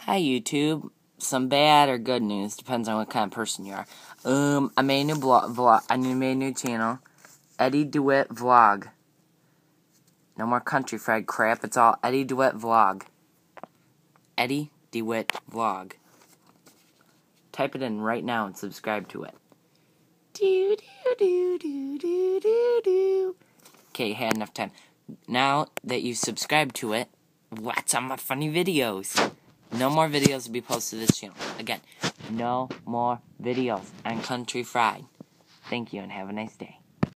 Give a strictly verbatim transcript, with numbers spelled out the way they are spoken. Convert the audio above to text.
Hi YouTube. Some bad or good news, depends on what kind of person you are. Um, I made a new blog, vlog. I made a new channel, EddieDeWittVlog. No more country fried crap. It's all EddieDeWittVlog. EddieDeWittVlog. Type it in right now and subscribe to it. Do do do do do do do. Okay, had enough time. Now that you've subscribed to it, watch all my funny videos. No more videos will be posted to this channel. Again, no more videos on Country Fried. Thank you and have a nice day.